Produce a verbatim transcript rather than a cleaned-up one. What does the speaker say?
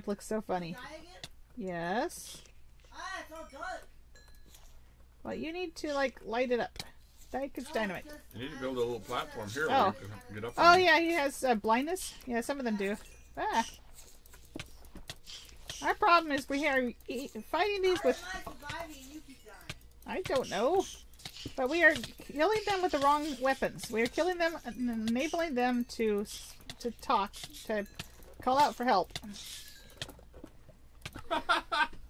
lamp looks so funny. Yes. Ah, it's all done. Well, you need to like light it up. Like it's dynamite. You need to build a little platform here Oh. where you can get up Oh on. yeah, he has uh, blindness. Yeah, some of them do. Ah. Our problem is we are e fighting these with. I don't know, but we are killing them with the wrong weapons. We are killing them and enabling them to to talk, to call out for help.